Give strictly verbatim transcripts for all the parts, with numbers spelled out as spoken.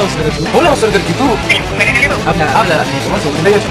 usuario del YouTube. Hola, usuario del YouTube. Habla, habla. ochenta y ocho.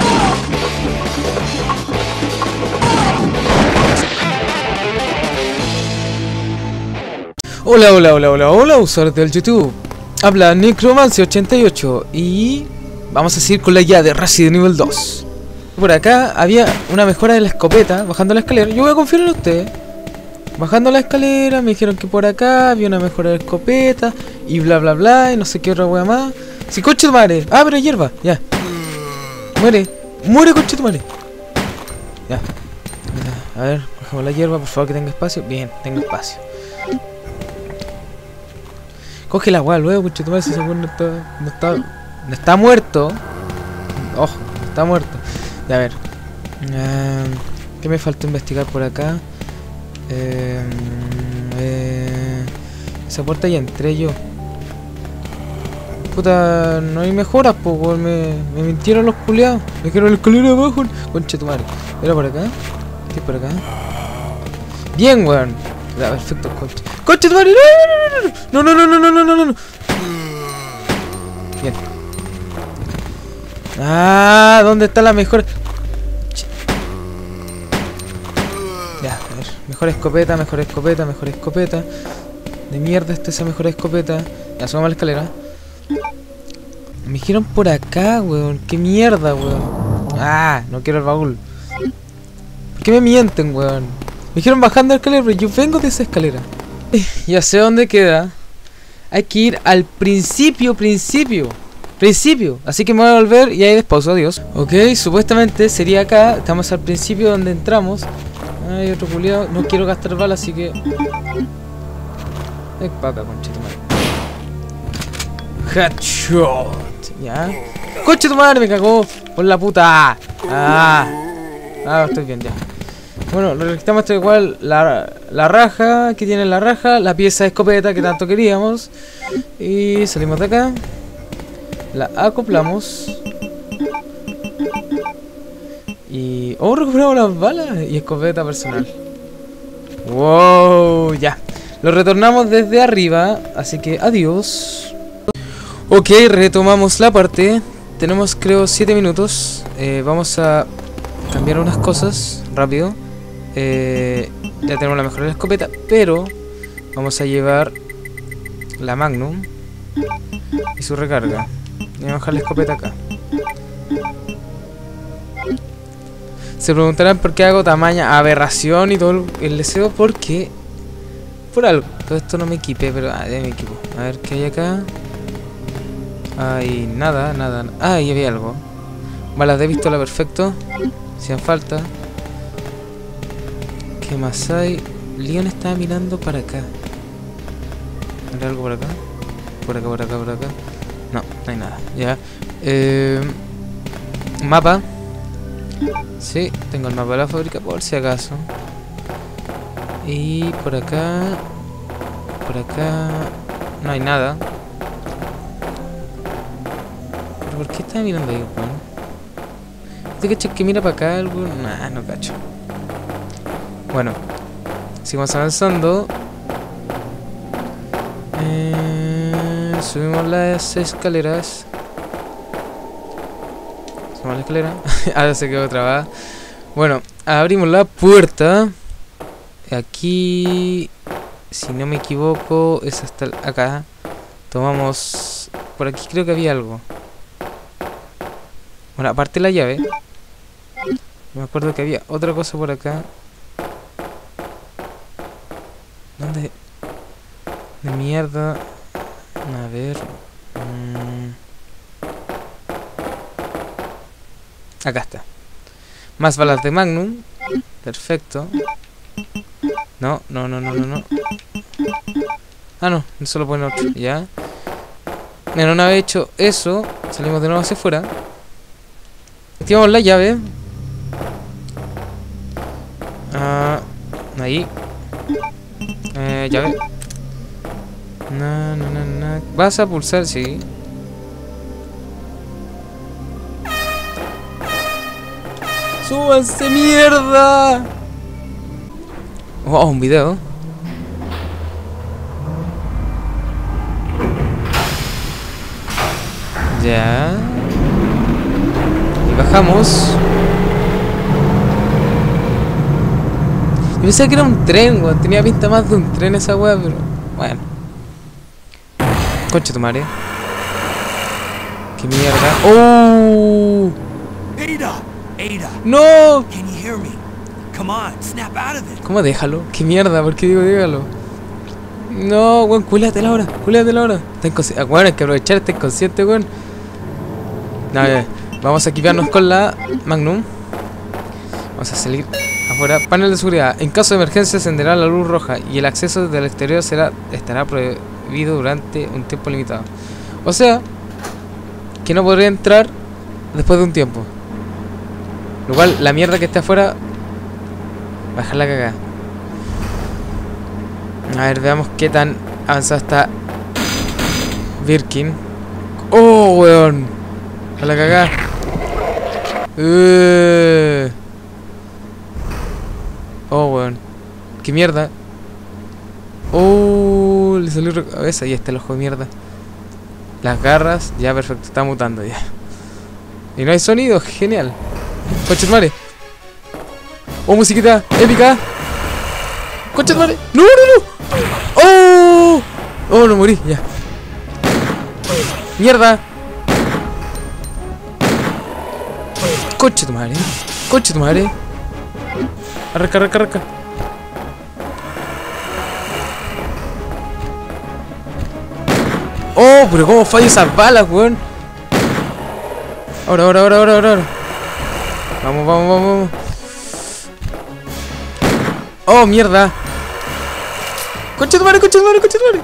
Hola, hola, hola, hola, hola, usuarios del YouTube. Habla Necromancy ochenta y ocho y vamos a seguir con la guía de Resident Evil dos. Por acá había una mejora de la escopeta, bajando la escalera. Yo voy a confiar en ustedes. Bajando la escalera me dijeron que por acá había una mejora de la escopeta y bla bla bla y no sé qué otra wea más. Si coche tu madre. Ah, pero hierba, ya. Muere, muere coche tu madre. Ya. A ver, bajamos la hierba, por favor que tenga espacio. Bien, tengo espacio. Coge la weá luego, coche tu madre, si ese weón no está, no está, no está muerto. Ojo, no está muerto. Ya, a ver. Uh, ¿Qué me falta investigar por acá? Eh, eh, esa puerta ya entré yo. Puta, no hay mejoras, pues, weón. Me, me mintieron los culiados. Me dijeron la escalera abajo. Conche tu madre. ¿Era por acá? ¿Qué es por acá? Bien, weón. Ya, perfecto, conche. ¡Conche tu madre! ¡No, no, no, no, no, no, no, no, no! Bien. Ah, ¿dónde está la mejor? Ya, a ver. Mejor escopeta, mejor escopeta, mejor escopeta. De mierda está esa mejor escopeta. Ya, subamos la escalera. Me dijeron por acá, weón. Qué mierda, weón. Ah, no quiero el baúl. ¿Por qué me mienten, weón? Me dijeron bajando la escalera, pero yo vengo de esa escalera. Ya sé dónde queda. Hay que ir al principio, principio. Principio. Así que me voy a volver y ahí despauso, adiós. Ok, supuestamente sería acá. Estamos al principio donde entramos. Hay otro culiado. No quiero gastar balas, así que... Es para acá, conchito madre. Headshot. Ya. Conche tu madre, me cagó. Por la puta. Ah. Ah, estoy bien ya. Bueno, lo necesitamos igual la, la raja, que tiene la raja, la pieza de escopeta que tanto queríamos. Y salimos de acá. La acoplamos. Y... oh, recuperamos las balas y escopeta personal. Wow, ya. Lo retornamos desde arriba, así que adiós. Ok, retomamos la parte. Tenemos creo siete minutos. eh, Vamos a cambiar unas cosas rápido. Eh, ya tenemos la mejor escopeta, pero vamos a llevar la Magnum y su recarga. Y vamos a dejar la escopeta acá. Se preguntarán por qué hago tamaña aberración y todo el, el deseo. Porque por algo. Todo esto no me equipé, pero ah, ya me equipo. A ver qué hay acá. Hay nada, nada. Ah, ahí había algo. Balas de pistola, perfecto. Hacían falta. ¿Qué más hay? Leon estaba mirando para acá. ¿Hay algo por acá? Por acá, por acá, por acá. No, no hay nada. Ya. Eh, mapa. Sí, tengo el mapa de la fábrica por si acaso. Y por acá. Por acá. No hay nada. ¿Pero por qué estaba mirando ahí, weón? ¿Te cachas que mira para acá algo? Nah, no cacho. Bueno, seguimos avanzando. Eh, subimos las escaleras. Subimos la escalera. Ahora se quedó trabada. Bueno, abrimos la puerta. Aquí, si no me equivoco, es hasta acá. Tomamos... por aquí creo que había algo. Bueno, aparte la llave. Me acuerdo que había otra cosa por acá. ¿Dónde? De mierda. A ver. Mm. Acá está. Más balas de Magnum. Perfecto. No, no, no, no, no, no. Ah, no, solo pone otro. Ya. Bueno, una vez hecho eso, salimos de nuevo hacia afuera. Activamos la llave. Ah, ahí. Eh, llave. No, no, no, no. Vas a pulsar, sí. ¡Súbanse, mierda! Oh, un video. Ya. Y bajamos. Yo pensaba que era un tren, weón. Tenía pinta más de un tren esa weá, pero bueno. Concha tu madre. Qué mierda. ¡Oh! Ada, Ada. ¡No! Can you hear me? Come on, snap out of it. ¿Cómo déjalo? ¿Qué mierda? ¿Por qué digo déjalo? No, weón, culéatela ahora, culéatela ahora. Está inconsciente. Bueno, hay que aprovechar, está inconsciente, weón. No, ya. Vamos a equiparnos con la Magnum. Vamos a salir afuera. Panel de seguridad. En caso de emergencia encenderá la luz roja y el acceso del exterior será estará prohibido durante un tiempo limitado. O sea, que no podría entrar después de un tiempo. Lo cual, la mierda que está afuera va a dejar la cagada. A ver, veamos qué tan avanzado está Birkin. ¡Oh, weón! A la cagada. Uh. Oh, weón. ¡Qué mierda! ¡Oh! Le salió la cabeza. Y está el ojo de mierda. Las garras. Ya, perfecto. Está mutando ya. Y no hay sonido. Genial. Concha de madre. ¡Oh, musiquita épica! ¡Concha de madre! ¡No, no, no! ¡Oh! ¡Oh, no morí! Ya. ¡Mierda! ¡Concha de madre! ¡Concha de madre! Arranca, arranca, arranca. ¡Oh! Pero cómo falla esas balas, weón. Ahora, ahora, ahora, ahora, ahora. Vamos, vamos, vamos, vamos. ¡Oh, mierda! ¡Concha de madre, concha de madre, concha de madre!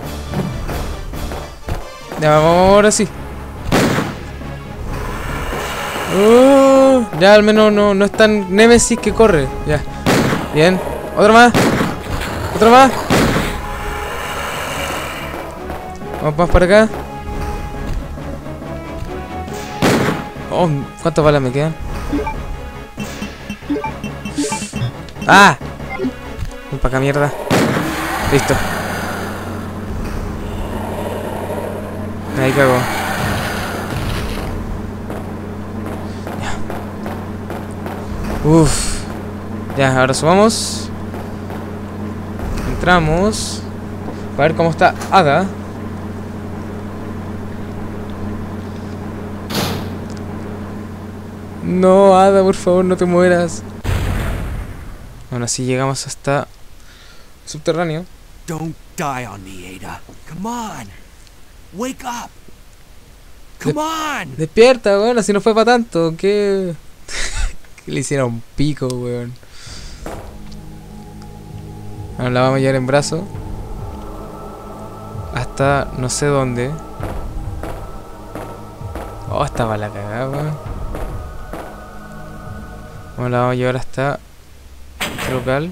Ya, vamos, ahora sí. Oh, ya, al menos no, no es tan Nemesis que corre. Ya. Bien. Otra más. Otra más. Vamos más para acá. Oh, ¿cuántas balas me quedan? ¡Ah! Ven para acá, mierda. Listo. Ahí cago. Ya. Uff. Ya, ahora subamos. Entramos. Para ver cómo está Ada. No, Ada, por favor, no te mueras. Bueno, así llegamos hasta subterráneo. Don't die on me, Ada. Come on. Wake up. Come on. Despierta, weón, así no fue para tanto. ¿Qué? Que le hicieron pico, weón. Bueno, la vamos a llevar en brazo hasta no sé dónde. Oh, estaba la cagada, weón. Bueno, la vamos a llevar hasta este local.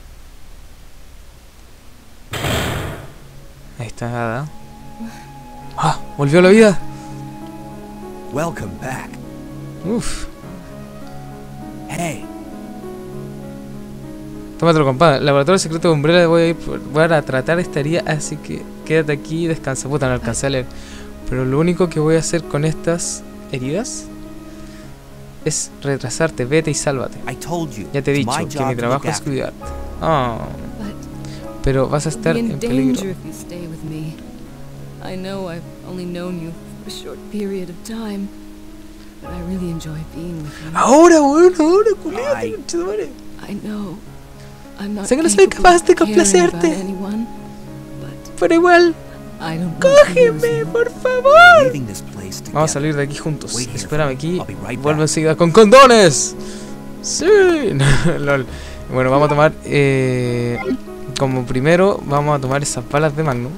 Ahí está Ada. ¡Ah! ¡Volvió a la vida! Welcome back. Uf. Hey. Tómatelo, compadre. Laboratorio secreto de Umbrella. Voy a ir por, voy a tratar esta herida, así que quédate aquí y descansa. Puta, no alcancé a leer. Pero lo único que voy a hacer con estas heridas es retrasarte. Vete y sálvate. I told you. Ya te he it's dicho my que job mi to trabajo look es after you. cuidarte. Oh. Pero vas a estar en peligro. I know I've only known you for a short period of time, but I really enjoy being with you. Ahora, bueno, ahora, culiate, Ay. conchetumare. I know I'm not Sé que no soy capable capaz de of caring complacerte. about anyone, but Pero igual, I don't want to lose cógeme, you. por favor. Leaving this place together. Vamos a salir de aquí juntos. Wait here Espérame for me. aquí. I'll be right Vuelvo back. enseguida con condones. Sí. Lol. Bueno, vamos a tomar eh, como primero vamos a tomar esas balas de Magnum.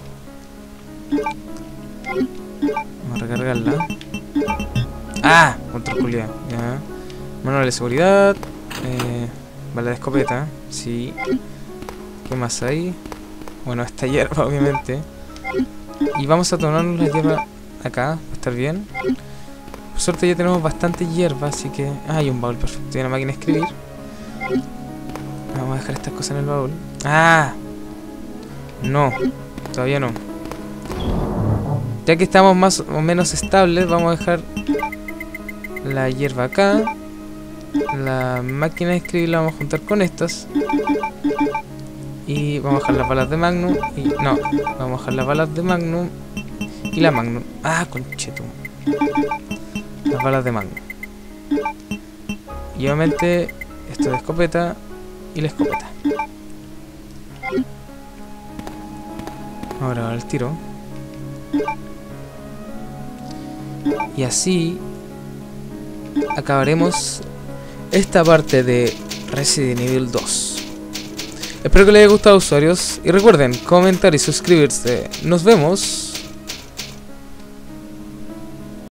Vamos a recargarla. Ah, otro culiao. Ya. Manual de seguridad. Eh, bala de escopeta. Sí. ¿Qué más hay? Bueno, esta hierba, obviamente. Y vamos a tomarnos la hierba acá, va a estar bien. Por suerte ya tenemos bastante hierba, así que... Ah, hay un baúl, perfecto. Y una máquina de escribir. Vamos a dejar estas cosas en el baúl. ¡Ah! No, todavía no. Ya que estamos más o menos estables, vamos a dejar la hierba acá. La máquina de escribir la vamos a juntar con estas. Y vamos a dejar las balas de Magnum. Y no, vamos a dejar las balas de Magnum. Y la Magnum. Ah, conchetum. Las balas de Magnum. Y obviamente esto de escopeta. Y la escopeta. Ahora el tiro. Y así acabaremos esta parte de Resident Evil dos. Espero que les haya gustado, usuarios. Y recuerden comentar y suscribirse. Nos vemos